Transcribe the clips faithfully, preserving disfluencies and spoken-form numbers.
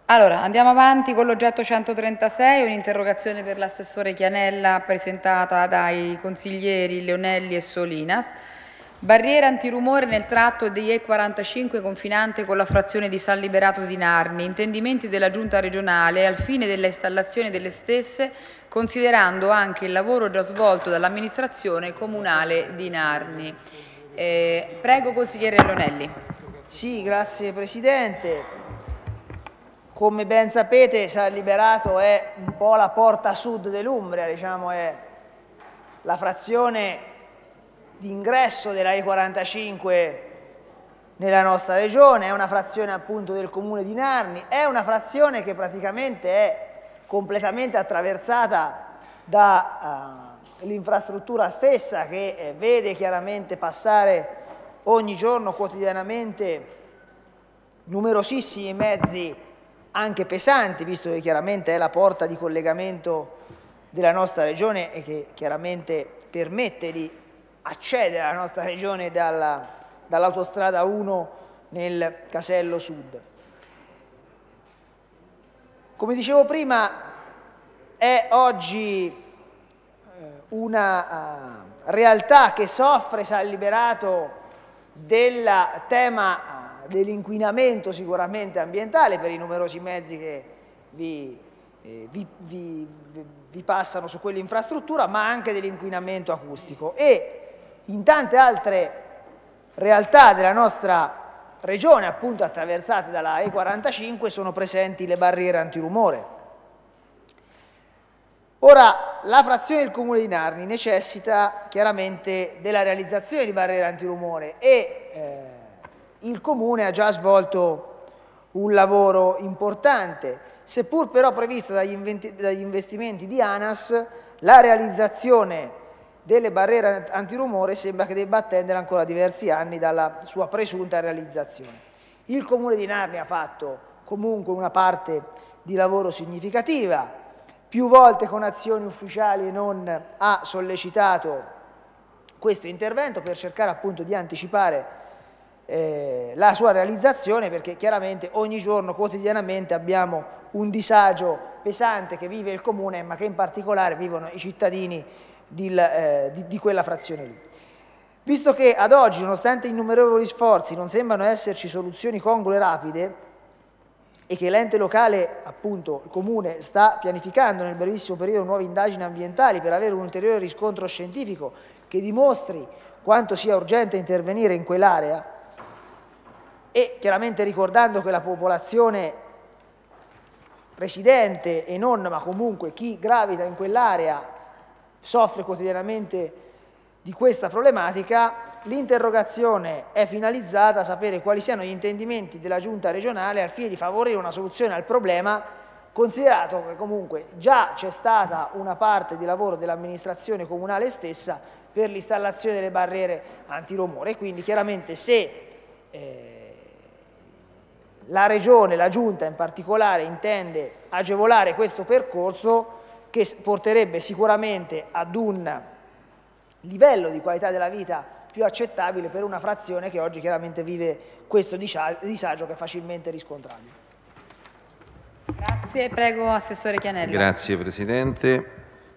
Allora, andiamo avanti con l'oggetto centotrentasei, un'interrogazione per l'assessore Chianella presentata dai consiglieri Leonelli e Solinas. Barriera antirumore nel tratto di E quarantacinque confinante con la frazione di San Liberato di Narni. Intendimenti della Giunta regionale al fine dell'installazione delle stesse, considerando anche il lavoro già svolto dall'amministrazione comunale di Narni. Eh, prego, consigliere Leonelli. Sì, grazie Presidente. Come ben sapete, San Liberato è un po' la porta sud dell'Umbria, diciamo, è la frazione di ingresso della E quarantacinque nella nostra regione, è una frazione appunto del comune di Narni, è una frazione che praticamente è completamente attraversata dall'infrastruttura uh, stessa che eh, vede chiaramente passare ogni giorno, quotidianamente, numerosissimi mezzi anche pesanti, visto che chiaramente è la porta di collegamento della nostra regione e che chiaramente permette di accedere alla nostra regione dall'autostrada uno nel Casello Sud. Come dicevo prima, è oggi una realtà che soffre San Liberato del tema dell'inquinamento sicuramente ambientale per i numerosi mezzi che vi, eh, vi, vi, vi passano su quell'infrastruttura, ma anche dell'inquinamento acustico. E in tante altre realtà della nostra regione, appunto attraversate dalla E quarantacinque, sono presenti le barriere antirumore. Ora, la frazione del comune di Narni necessita chiaramente della realizzazione di barriere antirumore e eh, il comune ha già svolto un lavoro importante, seppur però prevista dagli, dagli investimenti di ANAS, la realizzazione delle barriere antirumore sembra che debba attendere ancora diversi anni dalla sua presunta realizzazione. Il comune di Narni ha fatto comunque una parte di lavoro significativa, più volte con azioni ufficiali e non ha sollecitato questo intervento per cercare appunto di anticipare Eh, la sua realizzazione, perché chiaramente ogni giorno, quotidianamente, abbiamo un disagio pesante che vive il comune, ma che in particolare vivono i cittadini di, eh, di, di quella frazione lì. Visto che ad oggi, nonostante innumerevoli sforzi, non sembrano esserci soluzioni congrue e rapide e che l'ente locale, appunto il comune, sta pianificando nel brevissimo periodo nuove indagini ambientali per avere un ulteriore riscontro scientifico che dimostri quanto sia urgente intervenire in quell'area, e chiaramente ricordando che la popolazione residente e non, ma comunque chi gravita in quell'area soffre quotidianamente di questa problematica, l'interrogazione è finalizzata a sapere quali siano gli intendimenti della Giunta regionale al fine di favorire una soluzione al problema, considerato che comunque già c'è stata una parte di lavoro dell'amministrazione comunale stessa per l'installazione delle barriere antirumore, e quindi chiaramente se eh, la Regione, la Giunta in particolare, intende agevolare questo percorso che porterebbe sicuramente ad un livello di qualità della vita più accettabile per una frazione che oggi chiaramente vive questo disagio che è facilmente riscontrabile. Grazie, prego Assessore Chianella. Grazie Presidente.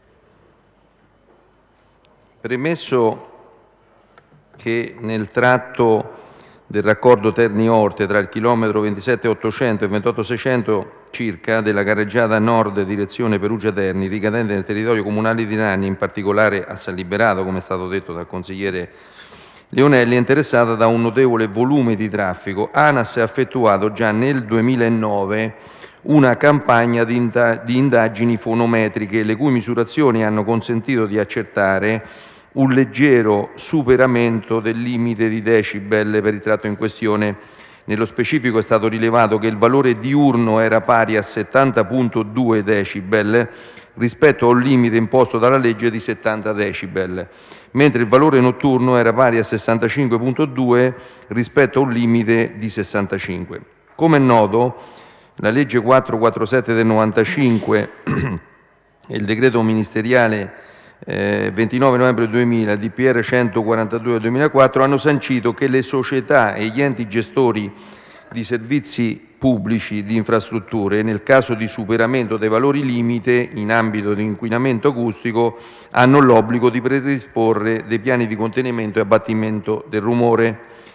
Premesso che nel tratto del raccordo Terni-Orte tra il chilometro ventisette ottocento e il ventotto seicento circa della carreggiata nord direzione Perugia-Terni, ricadente nel territorio comunale di Narni, in particolare a San Liberato, come è stato detto dal consigliere Leonelli, è interessata da un notevole volume di traffico. ANAS ha effettuato già nel duemilanove una campagna di, di indagini fonometriche, le cui misurazioni hanno consentito di accertare un leggero superamento del limite di decibel per il tratto in questione. Nello specifico è stato rilevato che il valore diurno era pari a settanta virgola due decibel rispetto a un limite imposto dalla legge di settanta decibel, mentre il valore notturno era pari a sessantacinque virgola due rispetto a un limite di sessantacinque. Come è noto, la legge quattrocentoquarantasette del novantacinque e il decreto ministeriale Eh, ventinove novembre duemila, D P R centoquarantadue del duemilaquattro, hanno sancito che le società e gli enti gestori di servizi pubblici di infrastrutture, nel caso di superamento dei valori limite in ambito di inquinamento acustico, hanno l'obbligo di predisporre dei piani di contenimento e abbattimento del rumore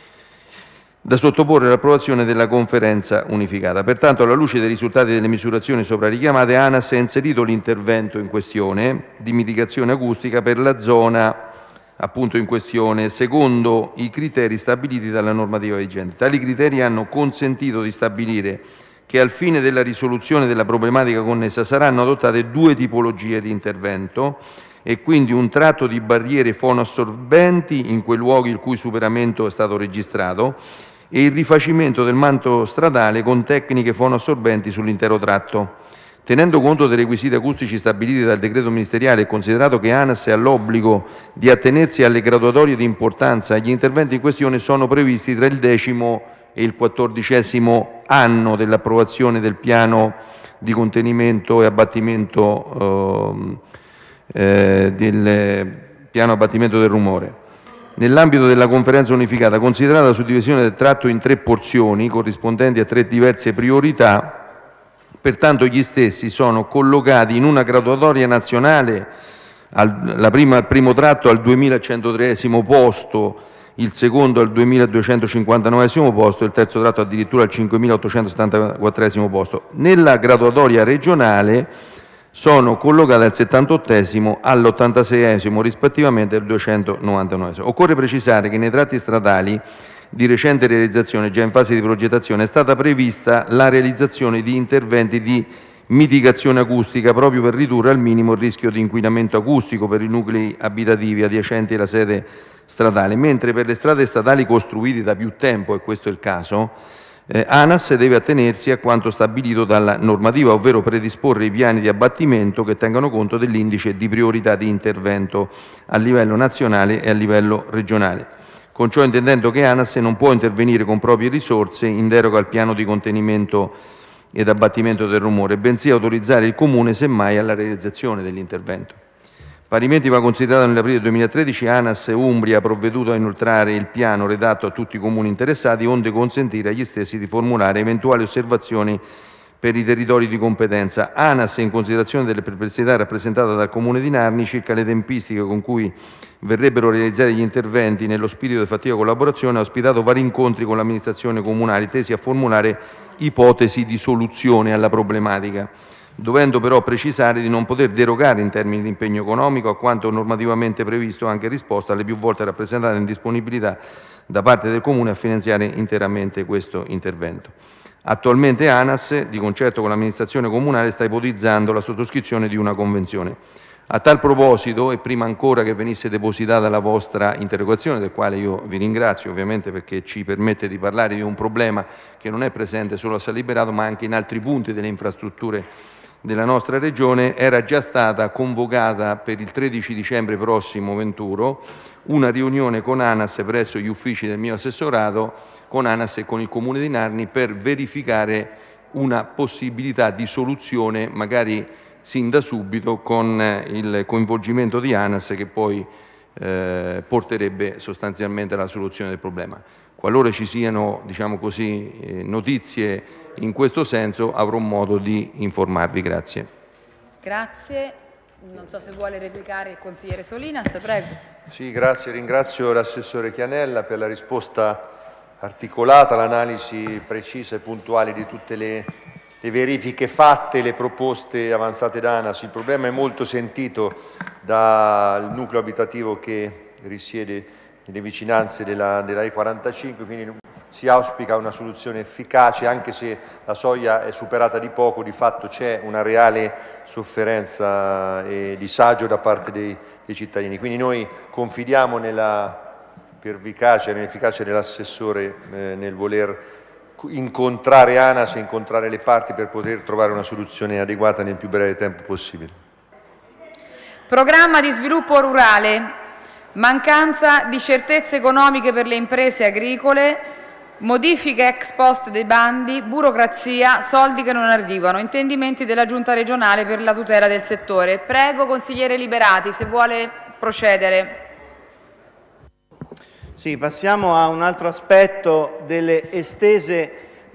da sottoporre all'approvazione della conferenza unificata. Pertanto, alla luce dei risultati delle misurazioni sopra richiamate, ANAS ha inserito l'intervento in questione di mitigazione acustica per la zona appunto in questione, secondo i criteri stabiliti dalla normativa vigente. Tali criteri hanno consentito di stabilire che al fine della risoluzione della problematica connessa saranno adottate due tipologie di intervento e quindi un tratto di barriere fonoassorbenti in quei luoghi il cui superamento è stato registrato e il rifacimento del manto stradale con tecniche fonoassorbenti sull'intero tratto. Tenendo conto dei requisiti acustici stabiliti dal decreto ministeriale e considerato che ANAS ha l'obbligo di attenersi alle graduatorie di importanza, gli interventi in questione sono previsti tra il decimo e il quattordicesimo anno dell'approvazione del piano di contenimento e abbattimento eh, eh, del piano abbattimento del rumore. Nell'ambito della conferenza unificata, considerata la suddivisione del tratto in tre porzioni corrispondenti a tre diverse priorità, pertanto gli stessi sono collocati in una graduatoria nazionale, al, la prima, il primo tratto al duemilacentotreesimo posto, il secondo al duemiladuecentocinquantanovesimo posto e il terzo tratto addirittura al cinquemilaottocentosettantaquattresimo posto. Nella graduatoria regionale sono collocate al settantottesimo, all'ottantaseiesimo rispettivamente e al duecentonovantanovesimo. Occorre precisare che nei tratti stradali di recente realizzazione, già in fase di progettazione, è stata prevista la realizzazione di interventi di mitigazione acustica proprio per ridurre al minimo il rischio di inquinamento acustico per i nuclei abitativi adiacenti alla sede stradale, mentre per le strade statali costruite da più tempo, e questo è il caso, eh, ANAS deve attenersi a quanto stabilito dalla normativa, ovvero predisporre i piani di abbattimento che tengano conto dell'indice di priorità di intervento a livello nazionale e a livello regionale. Con ciò intendendo che ANAS non può intervenire con proprie risorse in deroga al piano di contenimento ed abbattimento del rumore, bensì autorizzare il Comune semmai alla realizzazione dell'intervento. Parimenti va considerato nell'aprile duemilatredici ANAS Umbria ha provveduto a inoltrare il piano redatto a tutti i comuni interessati, onde consentire agli stessi di formulare eventuali osservazioni per i territori di competenza. ANAS, in considerazione delle perplessità rappresentate dal Comune di Narni circa le tempistiche con cui verrebbero realizzati gli interventi nello spirito di fattiva collaborazione, ha ospitato vari incontri con l'amministrazione comunale tesi a formulare ipotesi di soluzione alla problematica, dovendo però precisare di non poter derogare in termini di impegno economico a quanto normativamente previsto, anche in risposta alle più volte rappresentate indisponibilità da parte del Comune a finanziare interamente questo intervento. Attualmente ANAS, di concerto con l'amministrazione comunale, sta ipotizzando la sottoscrizione di una convenzione. A tal proposito, e prima ancora che venisse depositata la vostra interrogazione, del quale io vi ringrazio ovviamente perché ci permette di parlare di un problema che non è presente solo a San Liberato ma anche in altri punti delle infrastrutture della nostra regione, era già stata convocata per il tredici dicembre prossimo venturo una riunione con ANAS presso gli uffici del mio assessorato, con ANAS e con il Comune di Narni, per verificare una possibilità di soluzione magari sin da subito con il coinvolgimento di ANAS che poi eh, porterebbe sostanzialmente alla soluzione del problema. Qualora ci siano, diciamo così, eh, notizie in questo senso avrò modo di informarvi. Grazie. Grazie. Non so se vuole replicare il consigliere Solinas, prego. Sì, grazie. Ringrazio l'assessore Chianella per la risposta articolata, l'analisi precisa e puntuale di tutte le le verifiche fatte, le proposte avanzate da ANAS. Il problema è molto sentito dal nucleo abitativo che risiede nelle vicinanze della, della E quarantacinque, quindi si auspica una soluzione efficace, anche se la soglia è superata di poco, di fatto c'è una reale sofferenza e disagio da parte dei, dei cittadini. Quindi noi confidiamo nella pervicacia e nell'efficacia dell'assessore eh, nel voler incontrare ANAS e incontrare le parti per poter trovare una soluzione adeguata nel più breve tempo possibile. Programma di sviluppo rurale, mancanza di certezze economiche per le imprese agricole, modifiche ex post dei bandi, burocrazia, soldi che non arrivano, intendimenti della Giunta regionale per la tutela del settore. Prego, consigliere Liberati, se vuole procedere. Sì, passiamo a un altro aspetto delle estese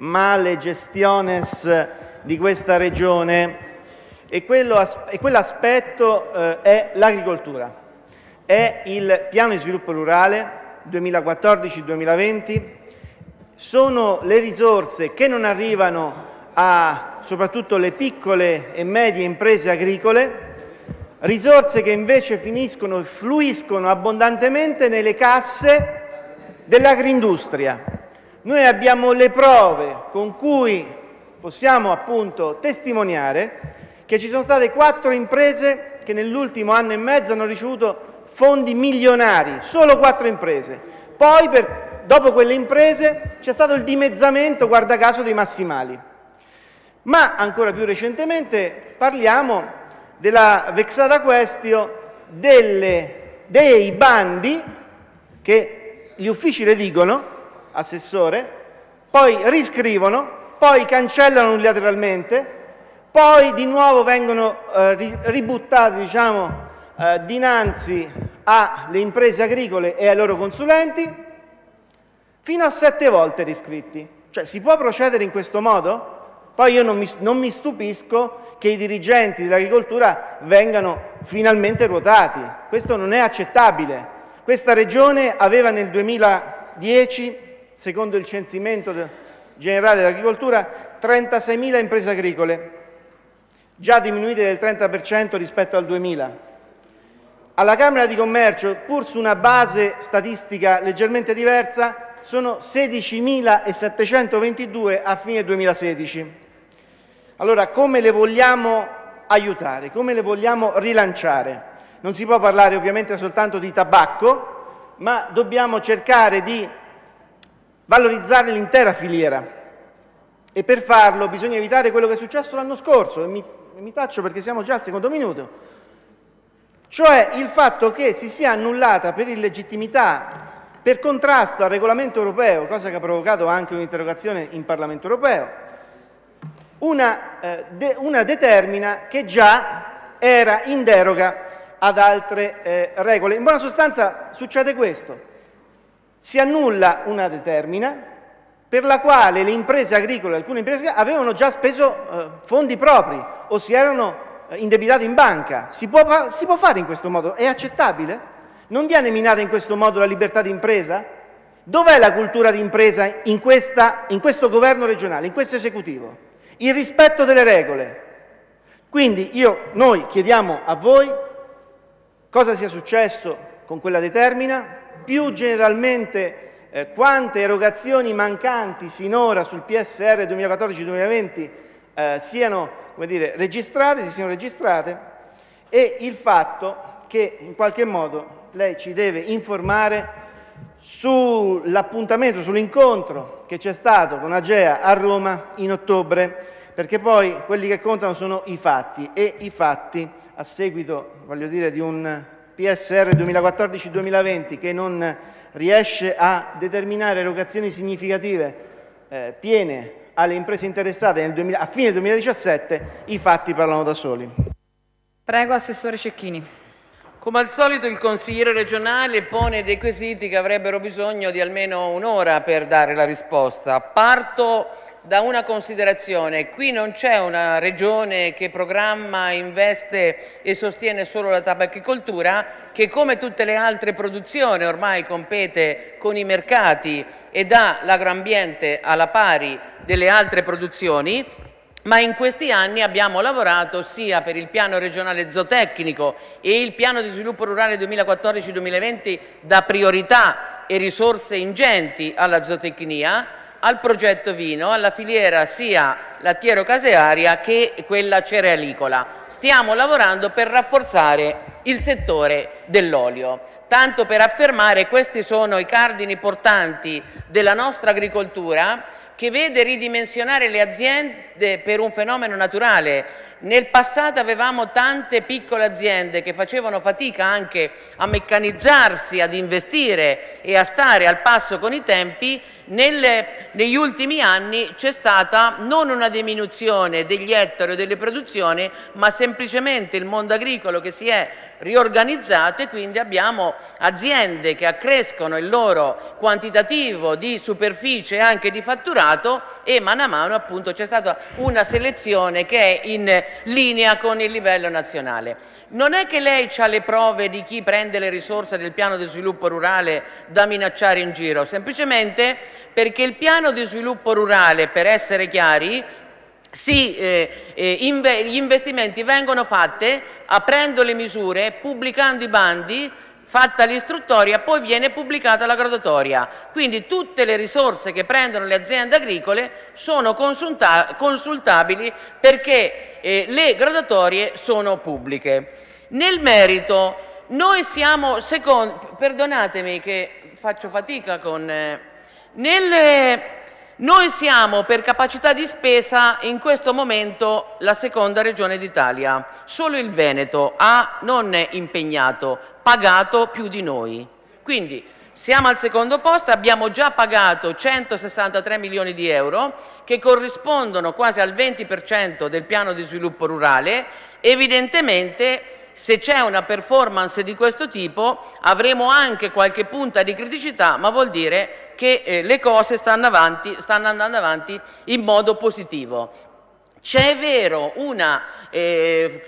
male gestiones di questa regione, e, quello, e quell'aspetto eh, è l'agricoltura, è il piano di sviluppo rurale duemilaquattordici duemilaventi, sono le risorse che non arrivano a soprattutto le piccole e medie imprese agricole, risorse che invece finiscono e fluiscono abbondantemente nelle casse dell'agroindustria. Noi abbiamo le prove con cui possiamo appunto testimoniare che ci sono state quattro imprese che nell'ultimo anno e mezzo hanno ricevuto fondi milionari, solo quattro imprese. Poi, per, dopo quelle imprese, c'è stato il dimezzamento, guarda caso, dei massimali. Ma ancora più recentemente parliamo della vexata questio delle, dei bandi che gli uffici redigono, assessore, poi riscrivono, poi cancellano unilateralmente, poi di nuovo vengono eh, ributtati, diciamo, eh, dinanzi alle imprese agricole e ai loro consulenti, fino a sette volte riscritti. Cioè, si può procedere in questo modo? Poi io non mi, non mi stupisco che i dirigenti dell'agricoltura vengano finalmente ruotati. Questo non è accettabile. Questa regione aveva nel duemiladieci, secondo il censimento generale dell'agricoltura, trentaseimila imprese agricole, già diminuite del trenta per cento rispetto al duemila. Alla Camera di Commercio, pur su una base statistica leggermente diversa, sono sedicimilasettecentoventidue a fine duemilasedici. Allora, come le vogliamo aiutare? Come le vogliamo rilanciare? Non si può parlare ovviamente soltanto di tabacco, ma dobbiamo cercare di valorizzare l'intera filiera, e per farlo bisogna evitare quello che è successo l'anno scorso, e mi, e mi taccio perché siamo già al secondo minuto, cioè il fatto che si sia annullata per illegittimità, per contrasto al regolamento europeo, cosa che ha provocato anche un'interrogazione in Parlamento europeo, una, eh, de, una determina che già era in deroga ad altre eh, regole. In buona sostanza succede questo: si annulla una determina per la quale le imprese agricole, alcune imprese avevano già speso eh, fondi propri o si erano eh, indebitate in banca. Si può, si può fare in questo modo? È accettabile? Non viene minata in questo modo la libertà di impresa? Dov'è la cultura di impresa in, questa, in questo governo regionale, in questo esecutivo? Il rispetto delle regole. Quindi io, noi chiediamo a voi cosa sia successo con quella determina, più generalmente eh, quante erogazioni mancanti sinora sul P S R duemilaquattordici duemilaventi eh, siano, come dire, registrate, si siano registrate, e il fatto che in qualche modo lei ci deve informare sull'appuntamento, sull'incontro che c'è stato con Agea a Roma in ottobre, perché poi quelli che contano sono i fatti, e i fatti, a seguito, voglio dire, di un P S R duemilaquattordici duemilaventi che non riesce a determinare erogazioni significative eh, piene alle imprese interessate nel duemila, a fine duemiladiciassette, i fatti parlano da soli. Prego, Assessore Cecchini. Come al solito il consigliere regionale pone dei quesiti che avrebbero bisogno di almeno un'ora per dare la risposta. Parto da una considerazione: qui non c'è una regione che programma, investe e sostiene solo la tabacchicoltura, che come tutte le altre produzioni ormai compete con i mercati e dà l'agroambiente alla pari delle altre produzioni. Ma in questi anni abbiamo lavorato sia per il piano regionale zootecnico e il piano di sviluppo rurale duemilaquattordici duemilaventi da priorità e risorse ingenti alla zootecnia, al progetto vino, alla filiera sia lattiero-casearia che quella cerealicola. Stiamo lavorando per rafforzare il settore dell'olio. Tanto per affermare, questi sono i cardini portanti della nostra agricoltura, che vede ridimensionare le aziende per un fenomeno naturale. Nel passato avevamo tante piccole aziende che facevano fatica anche a meccanizzarsi, ad investire e a stare al passo con i tempi. Nelle, negli ultimi anni c'è stata non una diminuzione degli ettari o delle produzioni, ma semplicemente il mondo agricolo che si è riorganizzato, e quindi abbiamo aziende che accrescono il loro quantitativo di superficie e anche di fatturato valutato e mano a mano appunto c'è stata una selezione che è in linea con il livello nazionale. Non è che lei ha le prove di chi prende le risorse del piano di sviluppo rurale da minacciare in giro, semplicemente perché il piano di sviluppo rurale, per essere chiari, sì, eh, eh, inve- gli investimenti vengono fatti aprendo le misure, pubblicando i bandi, fatta l'istruttoria, poi viene pubblicata la graduatoria. Quindi tutte le risorse che prendono le aziende agricole sono consulta- consultabili perché eh, le graduatorie sono pubbliche. Nel merito, noi siamo, secondo, perdonatemi che faccio fatica con... Eh, nelle, noi siamo per capacità di spesa in questo momento la seconda regione d'Italia. Solo il Veneto ha non impegnato, pagato più di noi. Quindi siamo al secondo posto, abbiamo già pagato centosessantatré milioni di euro che corrispondono quasi al venti per cento del piano di sviluppo rurale. Evidentemente se c'è una performance di questo tipo avremo anche qualche punta di criticità, ma vuol dire che eh, le cose stanno, avanti, stanno andando avanti in modo positivo. C'è vero una, eh,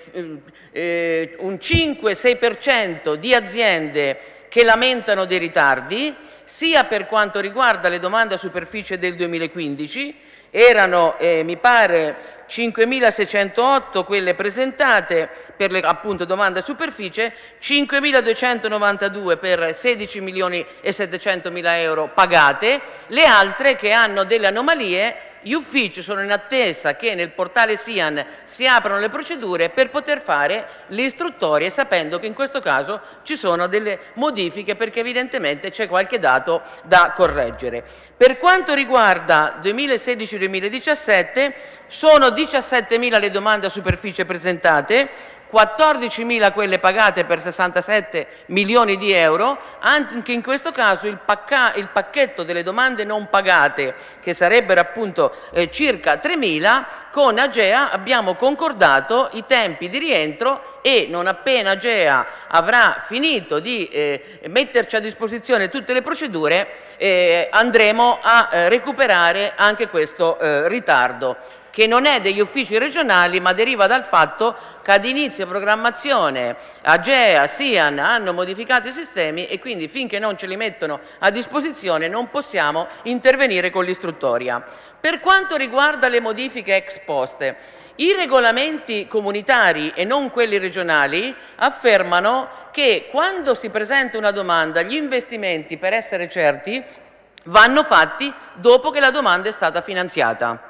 eh, un cinque sei per cento di aziende che lamentano dei ritardi, sia per quanto riguarda le domande a superficie del duemilaquindici, erano eh, mi pare cinquemilaseicentootto quelle presentate per le appunto domande a superficie, cinquemiladuecentonovantadue per sedici milioni e settecentomila euro pagate, le altre che hanno delle anomalie. Gli uffici sono in attesa che nel portale SIAN si aprano le procedure per poter fare le istruttorie, sapendo che in questo caso ci sono delle modifiche perché evidentemente c'è qualche dato da correggere. Per quanto riguarda duemilasedici duemiladiciassette sono diciassettemila le domande a superficie presentate, quattordicimila quelle pagate per sessantasette milioni di euro. Anche in questo caso il, pacca- il pacchetto delle domande non pagate, che sarebbero appunto eh, circa tremila, con AGEA abbiamo concordato i tempi di rientro e non appena AGEA avrà finito di eh, metterci a disposizione tutte le procedure eh, andremo a eh, recuperare anche questo eh, ritardo, che non è degli uffici regionali ma deriva dal fatto che ad inizio programmazione AGEA, SIAN hanno modificato i sistemi e quindi finché non ce li mettono a disposizione non possiamo intervenire con l'istruttoria. Per quanto riguarda le modifiche ex post, i regolamenti comunitari e non quelli regionali affermano che quando si presenta una domanda gli investimenti, per essere certi, vanno fatti dopo che la domanda è stata finanziata.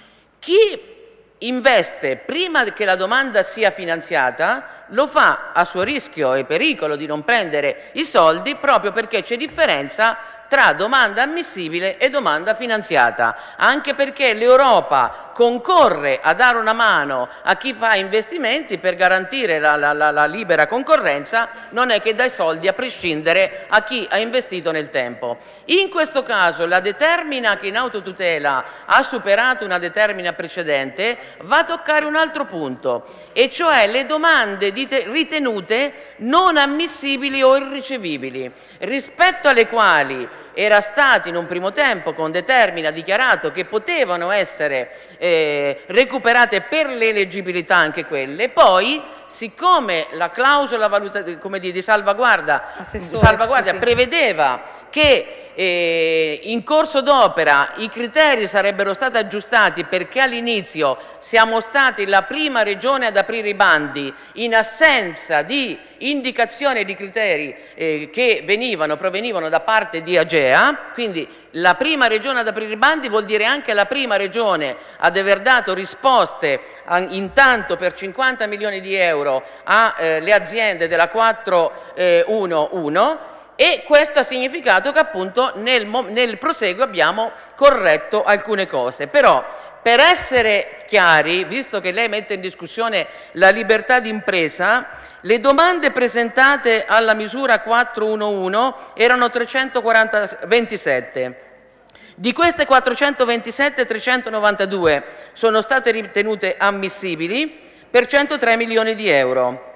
Chi investe prima che la domanda sia finanziata lo fa a suo rischio e pericolo di non prendere i soldi proprio perché c'è differenza tra domanda ammissibile e domanda finanziata, anche perché l'Europa concorre a dare una mano a chi fa investimenti per garantire la, la, la, la libera concorrenza, non è che dai soldi a prescindere a chi ha investito nel tempo. In questo caso la determina che in autotutela ha superato una determina precedente va a toccare un altro punto, e cioè le domande ritenute non ammissibili o irricevibili, rispetto alle quali era stato in un primo tempo con determina dichiarato che potevano essere eh, recuperate per l'eleggibilità anche quelle. Poi, siccome la clausola valuta, come dire, di salvaguardia, salvaguardia prevedeva che eh, in corso d'opera i criteri sarebbero stati aggiustati perché all'inizio siamo stati la prima regione ad aprire i bandi in assenza di indicazione di criteri eh, che venivano, provenivano da parte di AGEA, quindi la prima regione ad aprire i bandi vuol dire anche la prima regione ad aver dato risposte a, intanto per cinquanta milioni di euro alle eh, aziende della quattrocentondici, e questo ha significato che appunto nel, nel proseguo abbiamo corretto alcune cose. Però, per essere chiari, visto che lei mette in discussione la libertà di impresa, le domande presentate alla misura quattrocentoundici erano trecentoventisette. Di queste quattrocentoventisette, trecentonovantadue sono state ritenute ammissibili per centotré milioni di euro.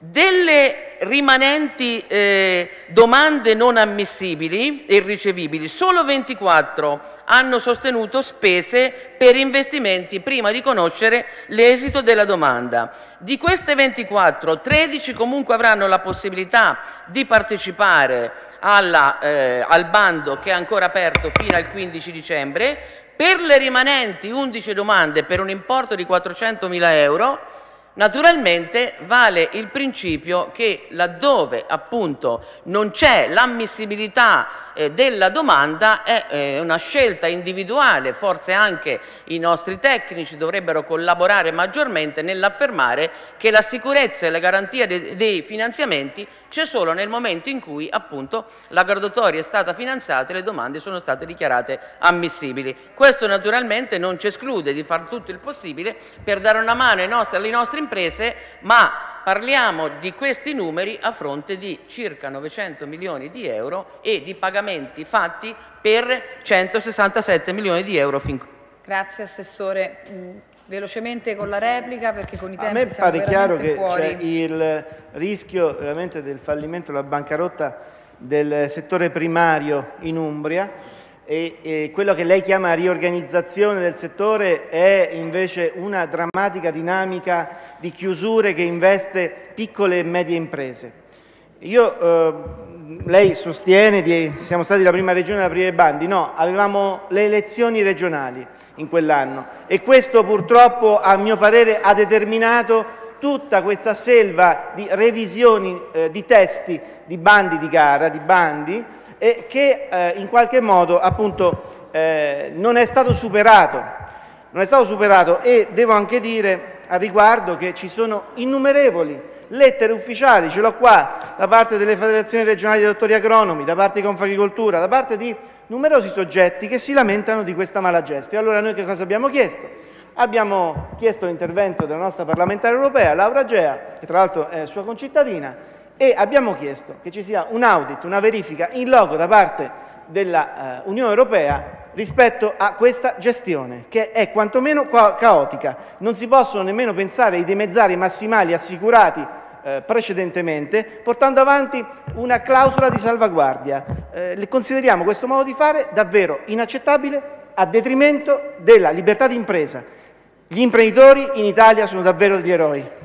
Delle rimanenti eh, domande non ammissibili e irricevibili, solo ventiquattro hanno sostenuto spese per investimenti prima di conoscere l'esito della domanda. Di queste ventiquattro, tredici comunque avranno la possibilità di partecipare alla, eh, al bando che è ancora aperto fino al quindici dicembre. Per le rimanenti undici domande per un importo di quattrocentomila euro, naturalmente vale il principio che laddove appunto non c'è l'ammissibilità eh, della domanda è eh, una scelta individuale, forse anche i nostri tecnici dovrebbero collaborare maggiormente nell'affermare che la sicurezza e la garanzia de dei finanziamenti c'è solo nel momento in cui appunto la graduatoria è stata finanziata e le domande sono state dichiarate ammissibili. Questo naturalmente non ci esclude di fare tutto il possibile per dare una mano ai nostri, alle nostre imprese, ma parliamo di questi numeri a fronte di circa novecento milioni di euro e di pagamenti fatti per centosessantasette milioni di euro fin qui. Grazie Assessore. Mm, velocemente con la replica perché con i tempi a me siamo pare chiaro veramente che fuori. cioè, il rischio veramente del fallimento, la bancarotta del settore primario in Umbria e, e quello che lei chiama riorganizzazione del settore è invece una drammatica dinamica di chiusure che investe piccole e medie imprese. Io, eh, lei sostiene che siamo stati la prima regione ad aprire i bandi, no, avevamo le elezioni regionali in quell'anno e questo purtroppo a mio parere ha determinato tutta questa selva di revisioni eh, di testi di bandi di gara, di bandi, e che eh, in qualche modo appunto eh, non è stato superato. Non è stato superato e devo anche dire a riguardo che ci sono innumerevoli lettere ufficiali, ce l'ho qua, da parte delle federazioni regionali dei dottori agronomi, da parte di Confagricoltura, da parte di numerosi soggetti che si lamentano di questa mala gestione. Allora noi che cosa abbiamo chiesto? Abbiamo chiesto l'intervento della nostra parlamentare europea, Laura Agea, che tra l'altro è sua concittadina, e abbiamo chiesto che ci sia un audit, una verifica in loco da parte dell'Unione eh, Europea rispetto a questa gestione, che è quantomeno caotica. Non si possono nemmeno pensare ai dimezzari massimali assicurati eh, precedentemente, portando avanti una clausola di salvaguardia. Eh, consideriamo questo modo di fare davvero inaccettabile, a detrimento della libertà di impresa. Gli imprenditori in Italia sono davvero degli eroi.